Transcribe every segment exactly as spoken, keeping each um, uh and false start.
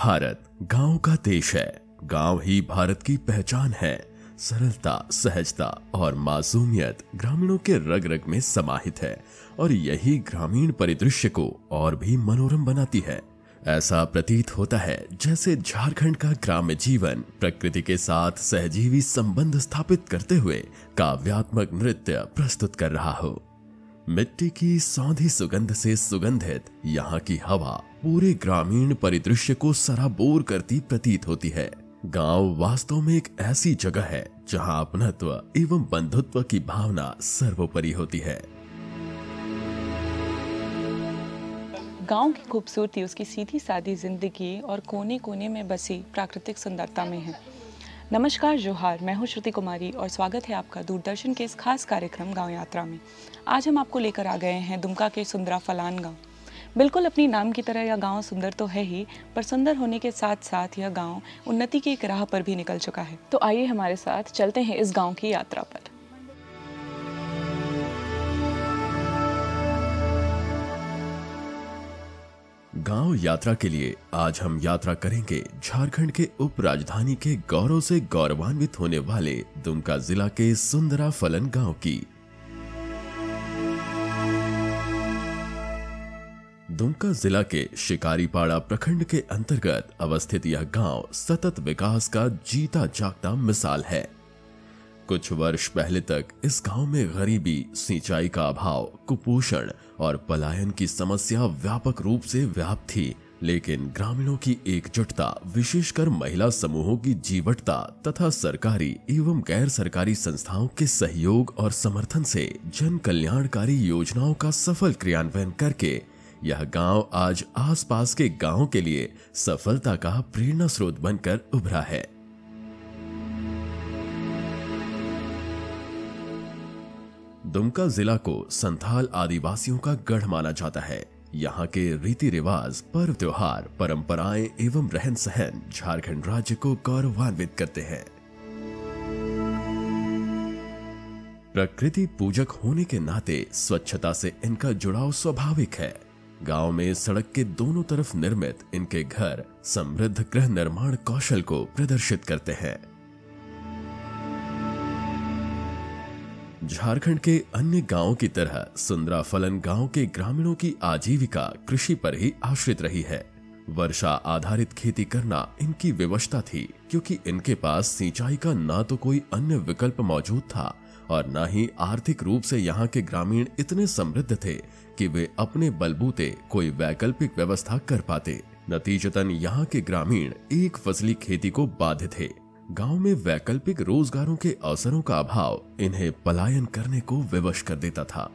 भारत गांव का देश है। गांव ही भारत की पहचान है। सरलता, सहजता और मासूमियत ग्रामीणों के रग रग में समाहित है और यही ग्रामीण परिदृश्य को और भी मनोरम बनाती है। ऐसा प्रतीत होता है जैसे झारखंड का ग्राम्य जीवन प्रकृति के साथ सहजीवी संबंध स्थापित करते हुए काव्यात्मक नृत्य प्रस्तुत कर रहा हो। मिट्टी की सौंधी सुगंध से सुगंधित यहाँ की हवा पूरे ग्रामीण परिदृश्य को सराबोर करती प्रतीत होती है। गांव वास्तव में एक ऐसी जगह है जहां अपनत्व एवं बंधुत्व की भावना सर्वोपरि होती है। गांव की खूबसूरती उसकी सीधी सादी जिंदगी और कोने कोने में बसी प्राकृतिक सुंदरता में है। नमस्कार, जोहार, मैं हूं श्रुति कुमारी और स्वागत है आपका दूरदर्शन के इस खास कार्यक्रम गांव यात्रा में। आज हम आपको लेकर आ गए हैं दुमका के सुंदरा फलान गांव। बिल्कुल अपनी नाम की तरह यह गांव सुंदर तो है ही, पर सुंदर होने के साथ साथ यह गांव उन्नति की एक राह पर भी निकल चुका है। तो आइए हमारे साथ चलते हैं इस गाँव की यात्रा पर। गांव यात्रा के लिए आज हम यात्रा करेंगे झारखंड के उप राजधानी के गौरव से गौरवान्वित होने वाले दुमका जिला के सुंदरा फलन गांव की। दुमका जिला के शिकारीपाड़ा प्रखंड के अंतर्गत अवस्थित यह गांव सतत विकास का जीता जागता मिसाल है। कुछ वर्ष पहले तक इस गांव में गरीबी, सिंचाई का अभाव, कुपोषण और पलायन की समस्या व्यापक रूप से व्याप्त थी, लेकिन ग्रामीणों की एकजुटता, विशेषकर महिला समूहों की जीवटता तथा सरकारी एवं गैर सरकारी संस्थाओं के सहयोग और समर्थन से जन कल्याणकारी योजनाओं का सफल क्रियान्वयन करके यह गांव आज आसपास के गांवों के लिए सफलता का प्रेरणा स्रोत बनकर उभरा है। दुमका जिला को संथाल आदिवासियों का गढ़ माना जाता है। यहाँ के रीति रिवाज, पर्व त्योहार, परंपराएं एवं रहन सहन झारखंड राज्य को गौरवान्वित करते हैं। प्रकृति पूजक होने के नाते स्वच्छता से इनका जुड़ाव स्वाभाविक है। गांव में सड़क के दोनों तरफ निर्मित इनके घर समृद्ध गृह निर्माण कौशल को प्रदर्शित करते हैं। झारखंड के अन्य गांवों की तरह सुंदरा फलन गांव के ग्रामीणों की आजीविका कृषि पर ही आश्रित रही है। वर्षा आधारित खेती करना इनकी विवशता थी, क्योंकि इनके पास सिंचाई का ना तो कोई अन्य विकल्प मौजूद था और न ही आर्थिक रूप से यहाँ के ग्रामीण इतने समृद्ध थे कि वे अपने बलबूते कोई वैकल्पिक व्यवस्था कर पाते। नतीजतन यहाँ के ग्रामीण एक फसली खेती को बाध्य थे। गांव में वैकल्पिक रोजगारों के अवसरों का अभाव इन्हें पलायन करने को विवश कर देता था।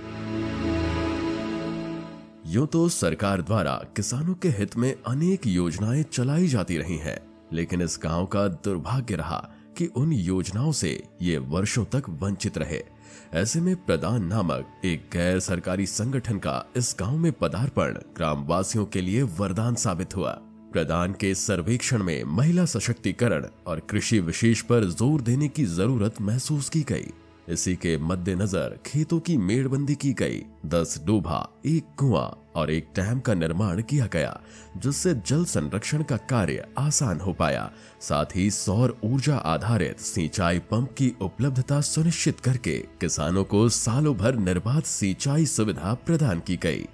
यूं तो सरकार द्वारा किसानों के हित में अनेक योजनाएं चलाई जाती रही हैं, लेकिन इस गांव का दुर्भाग्य रहा कि उन योजनाओं से ये वर्षों तक वंचित रहे। ऐसे में प्रदान नामक एक गैर सरकारी संगठन का इस गांव में पदार्पण ग्रामवासियों के लिए वरदान साबित हुआ। प्रदान के सर्वेक्षण में महिला सशक्तिकरण और कृषि विशेष पर जोर देने की जरूरत महसूस की गई। इसी के मद्देनजर खेतों की मेड़बंदी की गई। दस डोभा, एक कुआं और एक डैम का निर्माण किया गया, जिससे जल संरक्षण का कार्य आसान हो पाया। साथ ही सौर ऊर्जा आधारित सिंचाई पंप की उपलब्धता सुनिश्चित करके किसानों को सालों भर निर्बाध सिंचाई सुविधा प्रदान की गई।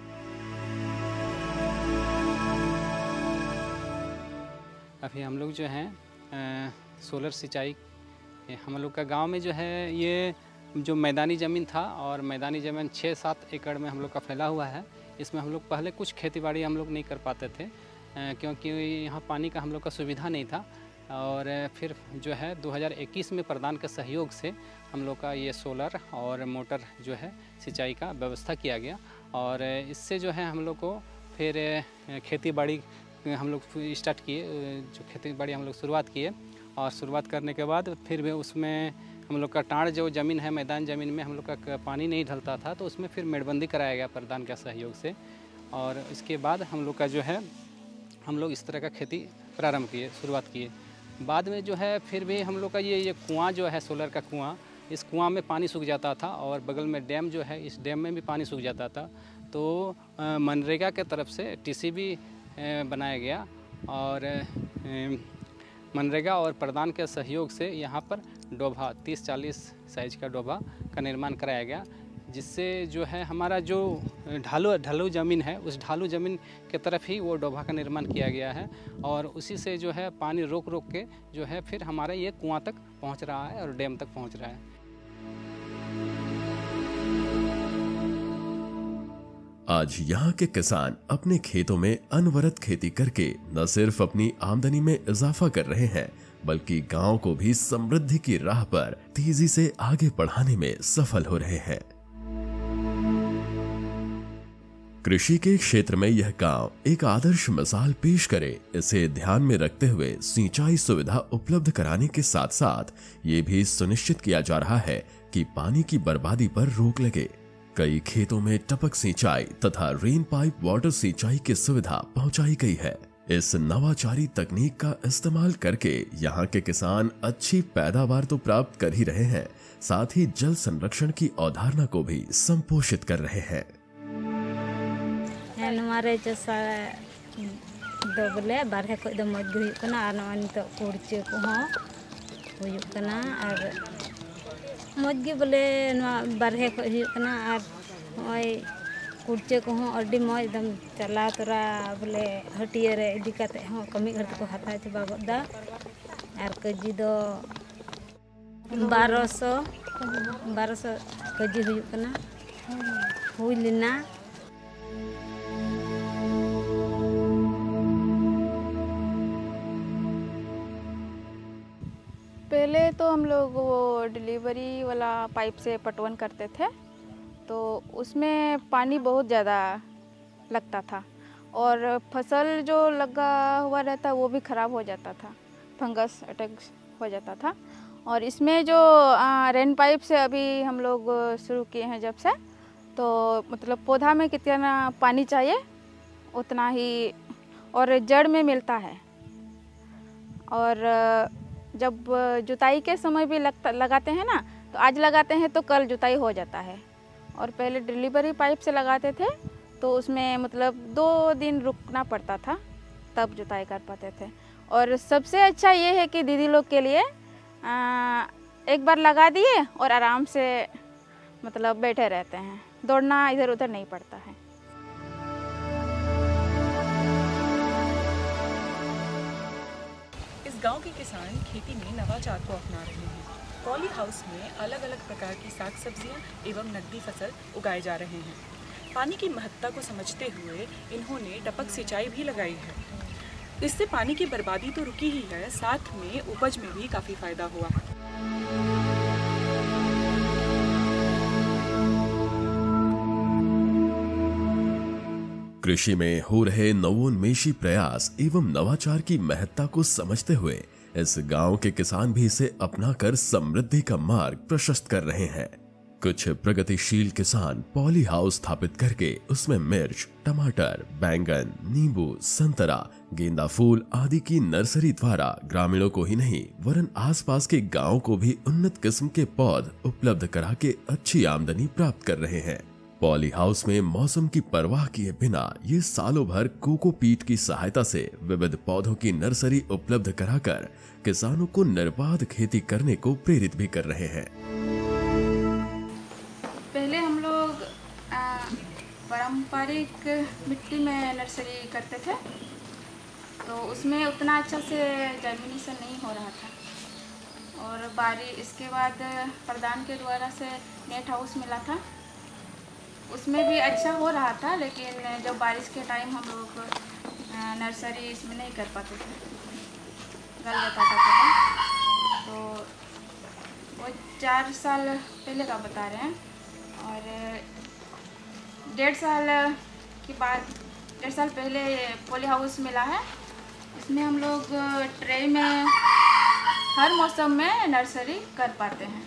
अभी हम लोग जो हैं सोलर सिंचाई, हम लोग का गांव में जो है ये जो मैदानी ज़मीन था और मैदानी ज़मीन छः सात एकड़ में हम लोग का फैला हुआ है। इसमें हम लोग पहले कुछ खेतीबाड़ी हम लोग नहीं कर पाते थे, क्योंकि यहाँ पानी का हम लोग का सुविधा नहीं था। और फिर जो है दो हज़ार इक्कीस में प्रधान के सहयोग से हम लोग का ये सोलर और मोटर जो है सिंचाई का व्यवस्था किया गया और इससे जो है हम लोग को फिर खेती बाड़ी हम लोग स्टार्ट किए, जो खेती बाड़ी हम लोग शुरुआत किए और शुरुआत करने के बाद फिर भी उसमें हम लोग का टाँड़ जो ज़मीन है, मैदान ज़मीन में हम लोग का पानी नहीं ढलता था, तो उसमें फिर मेड़बंदी कराया गया प्रधान के सहयोग से। और इसके बाद हम लोग का जो है हम लोग इस तरह का खेती प्रारंभ किए, शुरुआत किए। बाद में जो है फिर भी हम लोग का ये ये कुआँ जो है, सोलर का कुआँ, इस कुआँ में पानी सूख जाता था और बगल में डैम जो है, इस डैम में भी पानी सूख जाता था। तो मनरेगा के तरफ से टीसीबी बनाया गया और मनरेगा और प्रधान के सहयोग से यहाँ पर डोभा तीस चालीस साइज का डोभा का निर्माण कराया गया, जिससे जो है हमारा जो ढालू ढालू ज़मीन है उस ढालू ज़मीन के तरफ ही वो डोभा का निर्माण किया गया है और उसी से जो है पानी रोक रोक के जो है फिर हमारा ये कुआं तक पहुंच रहा है और डैम तक पहुंच रहा है। आज यहाँ के किसान अपने खेतों में अनवरत खेती करके न सिर्फ अपनी आमदनी में इजाफा कर रहे हैं, बल्कि गांव को भी समृद्धि की राह पर तेजी से आगे बढ़ाने में सफल हो रहे हैं। कृषि के क्षेत्र में यह गांव एक आदर्श मिसाल पेश करे, इसे ध्यान में रखते हुए सिंचाई सुविधा उपलब्ध कराने के साथ साथ ये भी सुनिश्चित किया जा रहा है कि पानी की बर्बादी पर रोक लगे। कई खेतों में टपक सिंचाई तथा रेन पाइप वाटर सिंचाई की सुविधा पहुंचाई गई है। इस नवाचारी तकनीक का इस्तेमाल करके यहाँ के किसान अच्छी पैदावार तो प्राप्त कर ही रहे हैं, साथ ही जल संरक्षण की अवधारणा को भी संपोषित कर रहे हैं। हमारे जैसा दो बोले बारह को दो मज हुई कना और नॉन तो कुर्चे को हाँ हुई कना और मज के बोले बारह को हुई कना और ओए कुर्चे को हाँ अड्डी मज एकदम चला तोरा बोले हटिये रे दिक्कत हाँ कमी घर को हाथा चबा गदा और कजी दो बारह सौ बारह सौ कजी हुई कना हुई लेना। पहले तो हम लोग वो डिलीवरी वाला पाइप से पटवन करते थे, तो उसमें पानी बहुत ज़्यादा लगता था और फसल जो लगा हुआ रहता वो भी ख़राब हो जाता था, फंगस अटैक हो जाता था। और इसमें जो आ, रेन पाइप से अभी हम लोग शुरू किए हैं जब से, तो मतलब पौधा में कितना पानी चाहिए उतना ही और जड़ में मिलता है। और जब जुताई के समय भी लगता लगाते हैं ना, तो आज लगाते हैं तो कल जुताई हो जाता है। और पहले डिलीवरी पाइप से लगाते थे तो उसमें मतलब दो दिन रुकना पड़ता था, तब जुताई कर पाते थे। और सबसे अच्छा ये है कि दीदी लोग के लिए आ, एक बार लगा दिए और आराम से मतलब बैठे रहते हैं, दौड़ना इधर उधर नहीं पड़ता है। गांव के किसान खेती में नवाचार को अपना रहे हैं। पॉली हाउस में अलग अलग प्रकार की साग सब्जियां एवं नकदी फसल उगाए जा रहे हैं। पानी की महत्ता को समझते हुए इन्होंने टपक सिंचाई भी लगाई है। इससे पानी की बर्बादी तो रुकी ही है, साथ में उपज में भी काफ़ी फायदा हुआ है। कृषि में हो रहे नवोन्मेषी प्रयास एवं नवाचार की महत्ता को समझते हुए इस गांव के किसान भी इसे अपनाकर समृद्धि का मार्ग प्रशस्त कर रहे हैं। कुछ प्रगतिशील किसान पॉली हाउस स्थापित करके उसमें मिर्च, टमाटर, बैंगन, नींबू, संतरा, गेंदा फूल आदि की नर्सरी द्वारा ग्रामीणों को ही नहीं वरन आसपास के गांव को भी उन्नत किस्म के पौध उपलब्ध करा के अच्छी आमदनी प्राप्त कर रहे हैं। पॉली हाउस में मौसम की परवाह किए बिना ये सालों भर कोकोपीट की सहायता से विविध पौधों की नर्सरी उपलब्ध कराकर किसानों को निर्बाध खेती करने को प्रेरित भी कर रहे हैं। पहले हम लोग पारंपरिक मिट्टी में नर्सरी करते थे, तो उसमें उतना अच्छा से जर्मिनेशन नहीं हो रहा था। और बारी इसके बाद प्रधान के द्वारा से नेट हाउस मिला था, उसमें भी अच्छा हो रहा था, लेकिन जब बारिश के टाइम हम लोग नर्सरी इसमें नहीं कर पाते थे, गल जाता था पहले। तो वो चार साल पहले का बता रहे हैं। और डेढ़ साल के बाद डेढ़ साल पहले पॉली हाउस मिला है, इसमें हम लोग ट्रे में हर मौसम में नर्सरी कर पाते हैं।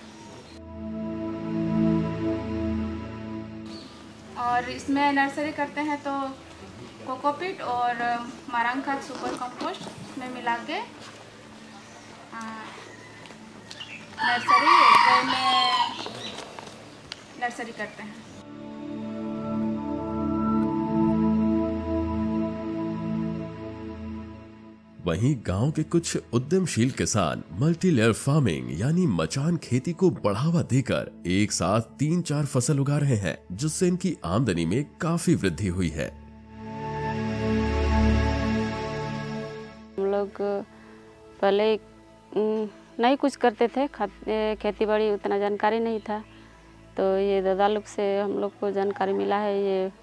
और इसमें नर्सरी करते हैं तो कोकोपीट और मारंग खाद सुपर कंपोस्ट में मिला के नर्सरी ट्रे में नर्सरी करते हैं। वहीं गांव के कुछ उद्यमशील किसान मल्टी लेयर फार्मिंग यानी मचान खेती को बढ़ावा देकर एक साथ तीन चार फसल उगा रहे हैं, जिससे इनकी आमदनी में काफी वृद्धि हुई है। हम लोग पहले नहीं कुछ करते थे, खेती बाड़ी उतना जानकारी नहीं था, तो ये दादा लोग से हम लोग को जानकारी मिला है। ये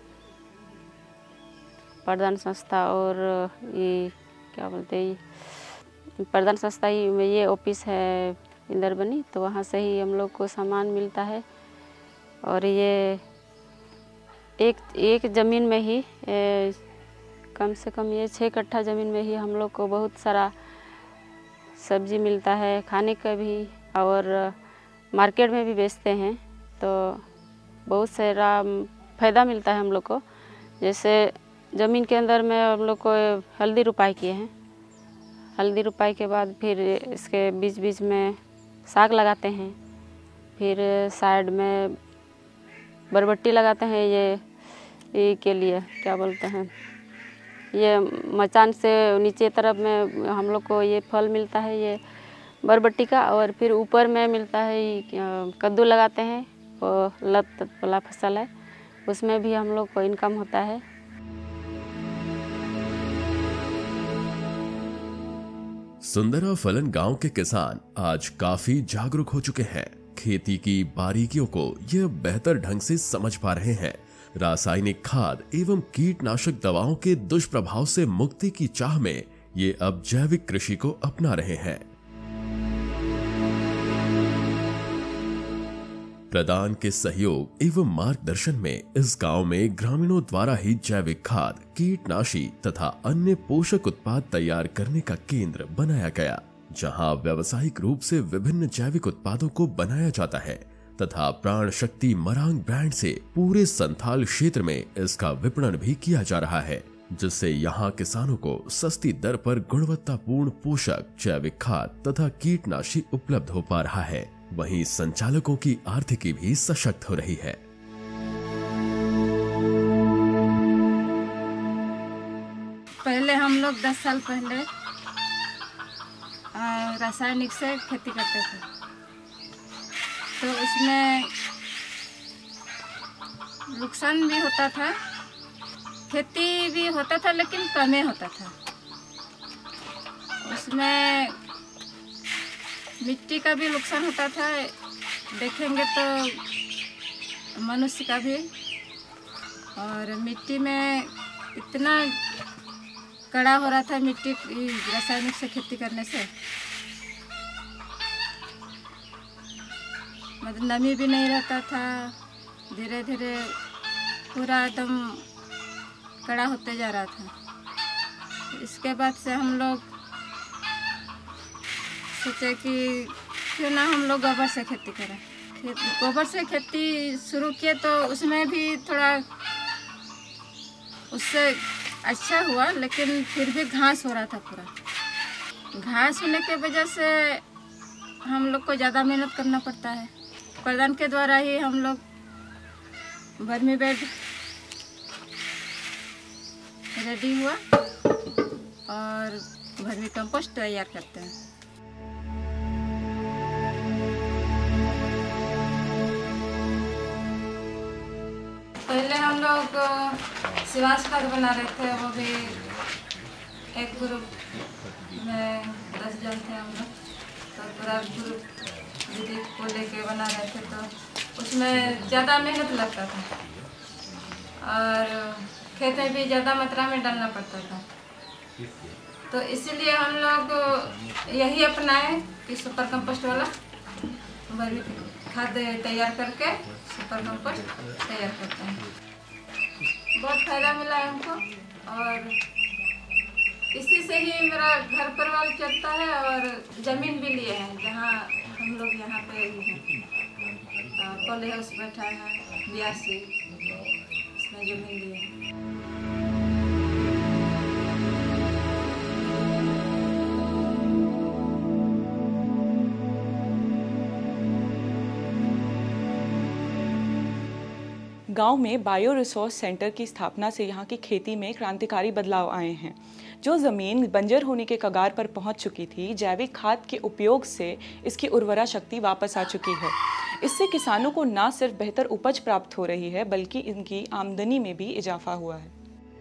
प्रधान संस्था और ये क्या बोलते हैं प्रधान संस्था ही में ये ऑफिस है इंदरबनी, तो वहाँ से ही हम लोग को सामान मिलता है। और ये एक एक ज़मीन में ही ए, कम से कम ये छः कट्ठा ज़मीन में ही हम लोग को बहुत सारा सब्जी मिलता है खाने का भी, और मार्केट में भी बेचते हैं, तो बहुत सारा फ़ायदा मिलता है हम लोग को। जैसे ज़मीन के अंदर में हम लोग को हल्दी रुपाई किए हैं, हल्दी रुपाई के बाद फिर इसके बीच बीच में साग लगाते हैं, फिर साइड में बरबट्टी लगाते हैं। ये ये के लिए क्या बोलते हैं, ये मचान से नीचे तरफ में हम लोग को ये फल मिलता है ये बरबट्टी का, और फिर ऊपर में मिलता है ये कद्दू लगाते हैं, वो लत वाला फसल है, उसमें भी हम लोग को इनकम होता है। सुंदरा फलन गांव के किसान आज काफी जागरूक हो चुके हैं। खेती की बारीकियों को यह बेहतर ढंग से समझ पा रहे हैं। रासायनिक खाद एवं कीटनाशक दवाओं के दुष्प्रभाव से मुक्ति की चाह में ये अब जैविक कृषि को अपना रहे हैं। प्रदान के सहयोग एवं मार्गदर्शन में इस गांव में ग्रामीणों द्वारा ही जैविक खाद, कीटनाशी तथा अन्य पोषक उत्पाद तैयार करने का केंद्र बनाया गया, जहां व्यावसायिक रूप से विभिन्न जैविक उत्पादों को बनाया जाता है तथा प्राण शक्ति मरांग ब्रांड से पूरे संथाल क्षेत्र में इसका विपणन भी किया जा रहा है, जिससे यहां किसानों को सस्ती दर पर गुणवत्तापूर्ण पोषक, जैविक खाद तथा कीटनाशी उपलब्ध हो पा रहा है। वहीं संचालकों की आर्थिकी भी सशक्त हो रही है। पहले हम लोग दस साल पहले रासायनिक से खेती करते थे, तो उसमें नुकसान भी होता था, खेती भी होता था लेकिन कम ही होता था। उसमें मिट्टी का भी नुकसान होता था, देखेंगे तो मनुष्य का भी। और मिट्टी में इतना कड़ा हो रहा था मिट्टी रासायनिक से खेती करने से, मतलब नमी भी नहीं रहता था, धीरे धीरे पूरा एकदम कड़ा होते जा रहा था। इसके बाद से हम लोग सोचे कि क्यों ना हम लोग गोबर से खेती करें। गोबर से खेती शुरू किए तो उसमें भी थोड़ा उससे अच्छा हुआ, लेकिन फिर भी घास हो रहा था पूरा। घास होने के वजह से हम लोग को ज़्यादा मेहनत करना पड़ता है। प्रधान के द्वारा ही हम लोग वर्मी बेड रेडी हुआ और वर्मी कंपोस्ट तैयार करते हैं। पहले हम लोग शिवांश खाद बना रहे थे, वो भी एक ग्रुप में दस जन थे हम लोग, तो पूरा ग्रुप दीदी को लेके बना रहे थे, तो उसमें ज़्यादा मेहनत लगता था और खेत में भी ज़्यादा मात्रा में डालना पड़ता था। तो इसीलिए हम लोग यही अपनाए कि सुपर कंपोस्ट वाला वर्मी खाद तैयार करके सुपर कंपोस्ट तैयार करते हैं। बहुत फ़ायदा मिला है हमको, और इसी से ही मेरा घर परिवार चलता है। और ज़मीन भी लिए हैं, जहाँ हम लोग यहाँ पे पॉली हाउस बैठा है बी आर सी, उसमें ज़मीन लिए हैं। गांव में बायो रिसोर्स सेंटर की स्थापना से यहाँ की खेती में क्रांतिकारी बदलाव आए हैं। जो ज़मीन बंजर होने के कगार पर पहुँच चुकी थी, जैविक खाद के उपयोग से इसकी उर्वरा शक्ति वापस आ चुकी है। इससे किसानों को न सिर्फ बेहतर उपज प्राप्त हो रही है, बल्कि इनकी आमदनी में भी इजाफा हुआ है।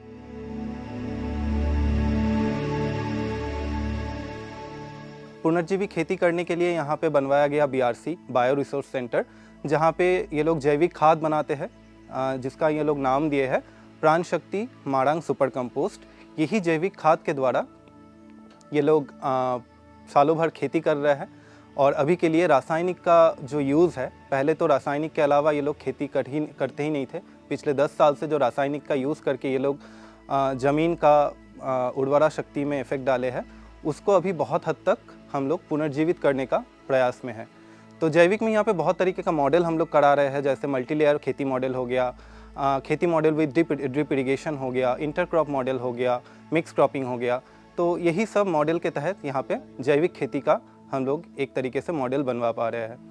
पुनर्जीवी खेती करने के लिए यहाँ पे बनवाया गया B R C bio resource centre, जहाँ पे ये लोग जैविक खाद बनाते हैं, जिसका ये लोग नाम दिए है प्राण शक्ति माड़ांग सुपर कंपोस्ट। यही जैविक खाद के द्वारा ये लोग सालों भर खेती कर रहे हैं और अभी के लिए रासायनिक का जो यूज़ है, पहले तो रासायनिक के अलावा ये लोग खेती कर ही करते ही नहीं थे। पिछले दस साल से जो रासायनिक का यूज़ करके ये लोग ज़मीन का उर्वरा शक्ति में इफेक्ट डाले हैं, उसको अभी बहुत हद तक हम लोग पुनर्जीवित करने का प्रयास में है। तो जैविक में यहाँ पे बहुत तरीके का मॉडल हम लोग करा रहे हैं, जैसे मल्टी लेयर खेती मॉडल हो गया, आ, खेती model with drip drip irrigation हो गया, इंटरक्रॉप मॉडल हो गया, मिक्स क्रॉपिंग हो गया। तो यही सब मॉडल के तहत यहाँ पे जैविक खेती का हम लोग एक तरीके से मॉडल बनवा पा रहे हैं।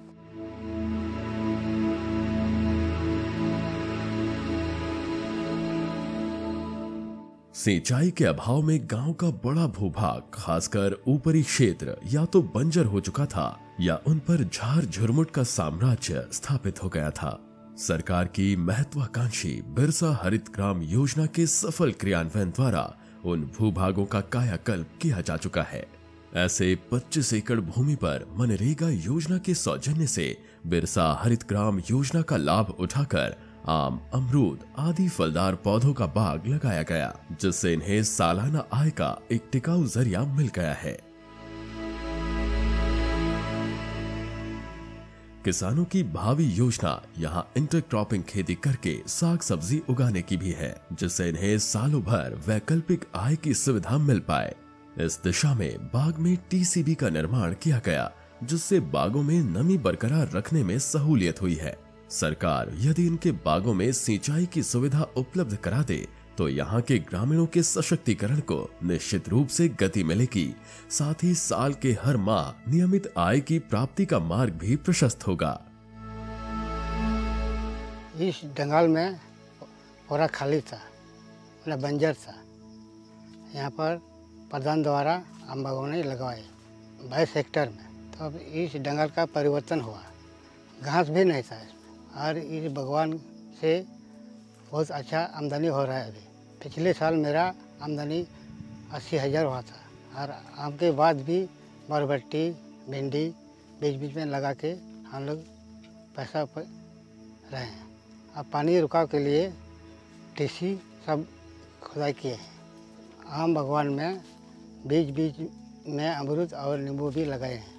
सिंचाई के अभाव में गांव का बड़ा भूभाग, खासकर ऊपरी क्षेत्र, या तो बंजर हो चुका था या उन पर झार झुरमुट का साम्राज्य स्थापित हो गया था। सरकार की महत्वाकांक्षी बिरसा हरित ग्राम योजना के सफल क्रियान्वयन द्वारा उन भूभागों का कायाकल्प किया जा चुका है। ऐसे पच्चीस एकड़ भूमि पर मनरेगा योजना के सौजन्य से बिरसा हरित ग्राम योजना का लाभ उठाकर आम, अमरूद आदि फलदार पौधों का बाग लगाया गया, जिससे इन्हें सालाना आय का एक टिकाऊ जरिया मिल गया है। किसानों की भावी योजना यहाँ इंटरक्रॉपिंग खेती करके साग सब्जी उगाने की भी है, जिससे इन्हें सालों भर वैकल्पिक आय की सुविधा मिल पाए। इस दिशा में बाग में टी सी बी का निर्माण किया गया, जिससे बागों में नमी बरकरार रखने में सहूलियत हुई है। सरकार यदि इनके बागों में सिंचाई की सुविधा उपलब्ध करा दे तो यहाँ के ग्रामीणों के सशक्तिकरण को निश्चित रूप से गति मिलेगी। साथ ही साल के हर माह नियमित आय की प्राप्ति का मार्ग भी प्रशस्त होगा। इस जंगल में पूरा खाली था, मतलब बंजर था। यहाँ पर प्रधान द्वारा आम बागवानी लगवाए बाईस हेक्टेयर में। तो अब इस जंगल का परिवर्तन हुआ, घास भी नहीं था और इस बागवान से बहुत अच्छा आमदनी हो रहा है। अभी पिछले साल मेरा आमदनी अस्सी हज़ार हुआ था और आम के बाद भी बरबट्टी भिंडी बीच बीच में लगा के हम लोग पैसा पर रहे हैं। अब पानी रुकाव के लिए टीसी सब खुदाई किए हैं। आम बागवान में बीच बीच में अमरूद और नींबू भी लगाए हैं।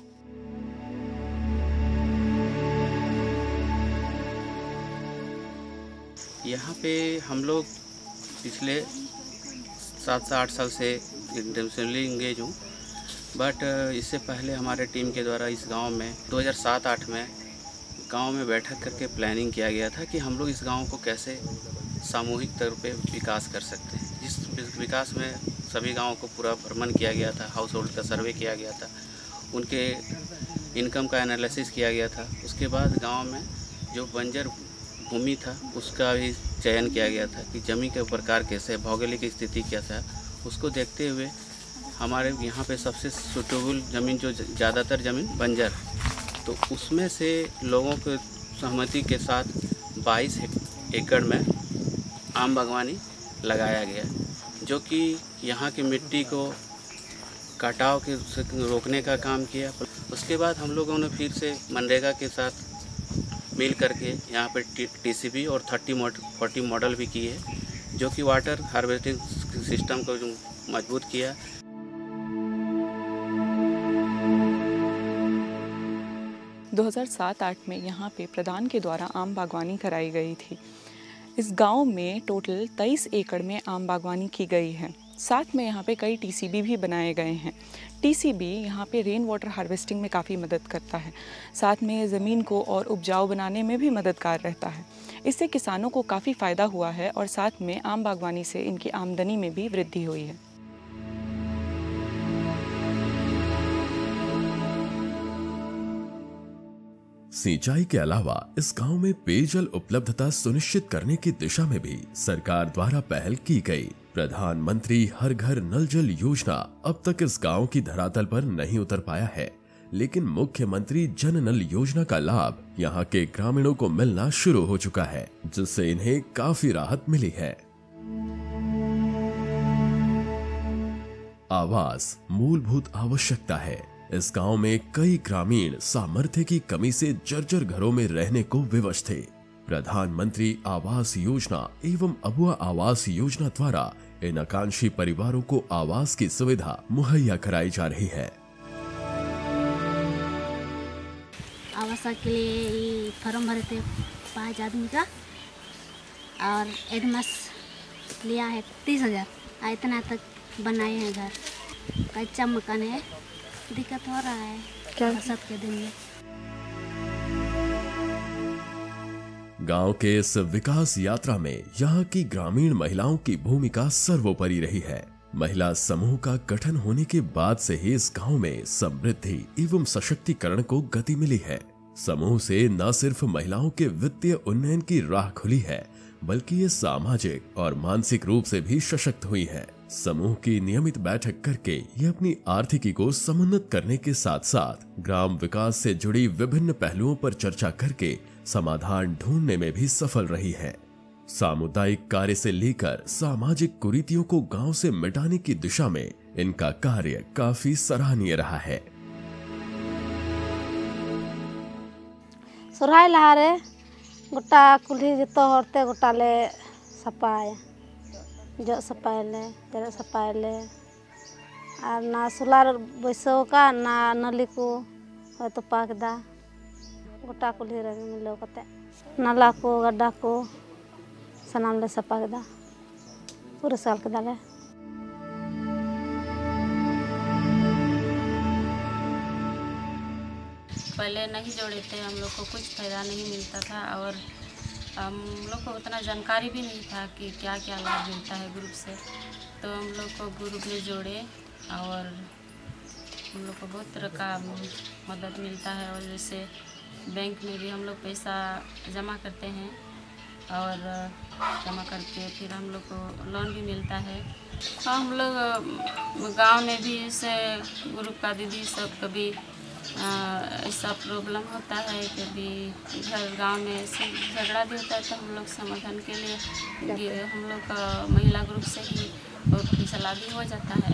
यहाँ पे हम लोग पिछले सात से आठ साल से इंटेंशनली इंगेज हूँ, बट इससे पहले हमारे टीम के द्वारा इस गांव में दो हज़ार सात आठ में गांव में बैठक करके प्लानिंग किया गया था कि हम लोग इस गांव को कैसे सामूहिक तौर पे विकास कर सकते हैं। जिस विकास में सभी गाँवों को पूरा भ्रमण किया गया था, हाउस होल्ड का सर्वे किया गया था, उनके इनकम का एनालिसिस किया गया था। उसके बाद गाँव में जो बंजर भूमि था उसका भी चयन किया गया था कि जमीन के प्रकार कैसे, भौगोलिक स्थिति क्या था, उसको देखते हुए हमारे यहाँ पे सबसे सूटेबल ज़मीन जो ज़्यादातर ज़मीन बंजर, तो उसमें से लोगों के सहमति के साथ बाईस एकड़ में आम बागवानी लगाया गया, जो कि यहाँ की मिट्टी को कटाव के रोकने का काम किया। उसके बाद हम लोगों ने फिर से मनरेगा के साथ मिल करके यहाँ पर टी सी बी और थर्टी फोर्टी मॉडल भी किए, जो कि वाटर हार्वेस्टिंग सिस्टम को जो मजबूत किया। दो हज़ार सात आठ में यहाँ पे प्रधान के द्वारा आम बागवानी कराई गई थी। इस गांव में टोटल तेईस एकड़ में आम बागवानी की गई है। साथ में यहाँ पे कई टी सी बी भी बनाए गए हैं। टी सी बी यहाँ पे रेन वाटर हार्वेस्टिंग में काफ़ी मदद करता है, साथ में ज़मीन को और उपजाऊ बनाने में भी मददगार रहता है। इससे किसानों को काफ़ी फ़ायदा हुआ है और साथ में आम बागवानी से इनकी आमदनी में भी वृद्धि हुई है। सिंचाई के अलावा इस गांव में पेयजल उपलब्धता सुनिश्चित करने की दिशा में भी सरकार द्वारा पहल की गई। प्रधानमंत्री हर घर नल जल योजना अब तक इस गांव की धरातल पर नहीं उतर पाया है, लेकिन मुख्यमंत्री जन नल योजना का लाभ यहाँ के ग्रामीणों को मिलना शुरू हो चुका है, जिससे इन्हें काफी राहत मिली है। आवास मूलभूत आवश्यकता है। इस गांव में कई ग्रामीण सामर्थ्य की कमी से जर्जर घरों में रहने को विवश थे। प्रधानमंत्री आवास योजना एवं अबुआ आवास योजना द्वारा इन आकांक्षी परिवारों को आवास की सुविधा मुहैया कराई जा रही है। आवास के लिए फॉर्म भरे थे पाँच आदमी का और एडवांस लिया है तीस हजार। इतना तक बनाए हैं घर, कच्चा मकान है, दिक्कत हो रहा है क्या बरसात के दिन में। गांव के इस विकास यात्रा में यहाँ की ग्रामीण महिलाओं की भूमिका सर्वोपरि रही है। महिला समूह का गठन होने के बाद से ही इस गांव में समृद्धि एवं सशक्तिकरण को गति मिली है। समूह से न सिर्फ महिलाओं के वित्तीय उन्नयन की राह खुली है, बल्कि ये सामाजिक और मानसिक रूप से भी सशक्त हुई है। समूह की नियमित बैठक करके ये अपनी आर्थिकी को समुन्नत करने के साथ साथ ग्राम विकास से जुड़ी विभिन्न पहलुओं पर चर्चा करके समाधान ढूंढने में भी सफल रही है। सामुदायिक कार्य से लेकर सामाजिक कुरीतियों को गांव से मिटाने की दिशा में इनका कार्य काफी सराहनीय रहा है। सोरहाय लहारे गोटा कुल्ही जतो हरते गोटाले सपाय जो सपायले जरे सपायले और ना सोलार बैसो का ना नली को तो पाकदा गोटा कुल्ही रे मिलो कते नाला को गड्ढा को सनाम ले सपा केदा पूरे साल के दाले। पहले नहीं जोड़े थे, हम लोग को कुछ फायदा नहीं मिलता था और हम लोग को उतना जानकारी भी नहीं था कि क्या क्या लाभ मिलता है ग्रुप से। तो हम लोग को ग्रुप में जोड़े और हम लोग को बहुत तरह का मदद मिलता है। और जैसे बैंक में भी हम लोग पैसा जमा करते हैं और जमा करके फिर हम लोग को लोन भी मिलता है। और हम लोग गांव में भी ऐसे ग्रुप का दीदी सब कभी ऐसा प्रॉब्लम होता है, कभी घर गांव में ऐसे झगड़ा भी होता है तो हम लोग समाधान के लिए हम लोग का महिला ग्रुप से ही और फैसला भी हो जाता है।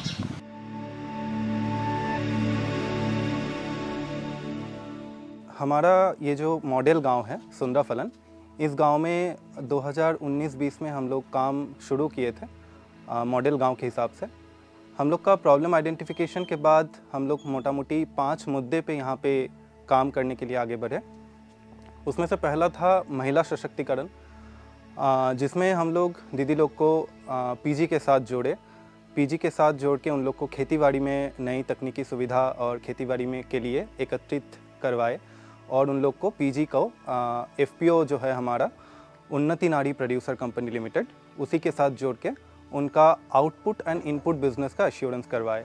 हमारा ये जो मॉडल गांव है सुंदराफलन, इस गांव में दो हज़ार उन्नीस बीस में हम लोग काम शुरू किए थे मॉडल गांव के हिसाब से। हम लोग का प्रॉब्लम आइडेंटिफिकेशन के बाद हम लोग मोटा मोटी पाँच मुद्दे पे यहाँ पे काम करने के लिए आगे बढ़े। उसमें से पहला था महिला सशक्तिकरण, जिसमें हम लोग दीदी लोग को पीजी के साथ जोड़े। पीजी के साथ जोड़ के उन लोग को खेतीबाड़ी में नई तकनीकी सुविधा और खेतीबाड़ी में के लिए एकत्रित करवाए और उन लोग को पीजी को एफपीओ जो है हमारा उन्नति नारी प्रोड्यूसर कंपनी लिमिटेड, उसी के साथ जोड़ के उनका आउटपुट एंड इनपुट बिजनेस का एश्योरेंस करवाए।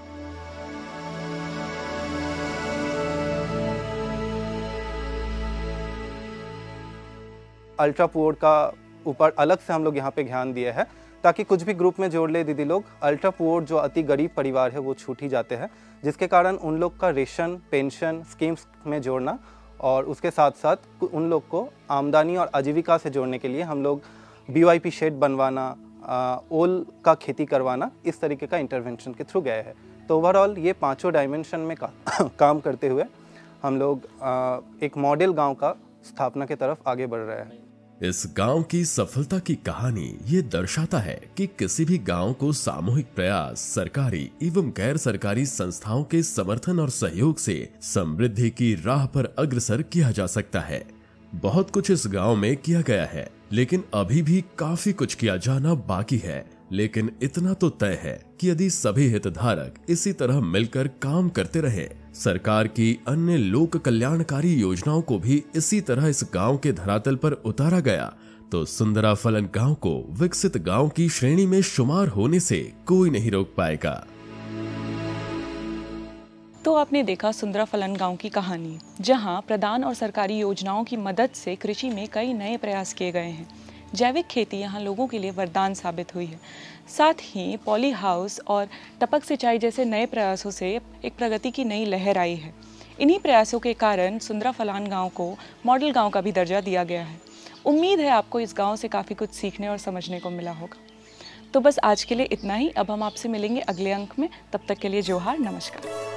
अल्ट्रा पुअर का ऊपर अलग से हम लोग यहाँ पे ध्यान दिए हैं ताकि कुछ भी ग्रुप में जोड़ ले दीदी लोग, अल्ट्रा पुअर जो अति गरीब परिवार है वो छूट ही जाते हैं, जिसके कारण उन लोग का रेशन पेंशन स्कीम्स में जोड़ना और उसके साथ साथ उन लोग को आमदनी और आजीविका से जोड़ने के लिए हम लोग बीवाईपी शेड बनवाना, ओल का खेती करवाना, इस तरीके का इंटरवेंशन के थ्रू गए हैं। तो ओवरऑल ये पांचों डायमेंशन में का, काम करते हुए हम लोग आ, एक मॉडल गांव का स्थापना की तरफ आगे बढ़ रहे हैं। इस गांव की सफलता की कहानी ये दर्शाता है कि किसी भी गांव को सामूहिक प्रयास, सरकारी एवं गैर सरकारी संस्थाओं के समर्थन और सहयोग से समृद्धि की राह पर अग्रसर किया जा सकता है। बहुत कुछ इस गांव में किया गया है, लेकिन अभी भी काफी कुछ किया जाना बाकी है। लेकिन इतना तो तय है कि यदि सभी हितधारक इसी तरह मिलकर काम करते रहे, सरकार की अन्य लोक कल्याणकारी योजनाओं को भी इसी तरह इस गांव के धरातल पर उतारा गया, तो सुंदराफलन गांव को विकसित गांव की श्रेणी में शुमार होने से कोई नहीं रोक पाएगा। तो आपने देखा सुंदराफलन गांव की कहानी, जहां प्रदान और सरकारी योजनाओं की मदद से कृषि में कई नए प्रयास किए गए हैं। जैविक खेती यहां लोगों के लिए वरदान साबित हुई है। साथ ही पॉली हाउस और टपक सिंचाई जैसे नए प्रयासों से एक प्रगति की नई लहर आई है। इन्हीं प्रयासों के कारण सुंदराफलान गांव को मॉडल गांव का भी दर्जा दिया गया है। उम्मीद है आपको इस गांव से काफ़ी कुछ सीखने और समझने को मिला होगा। तो बस आज के लिए इतना ही। अब हम आपसे मिलेंगे अगले अंक में। तब तक के लिए जोहार, नमस्कार।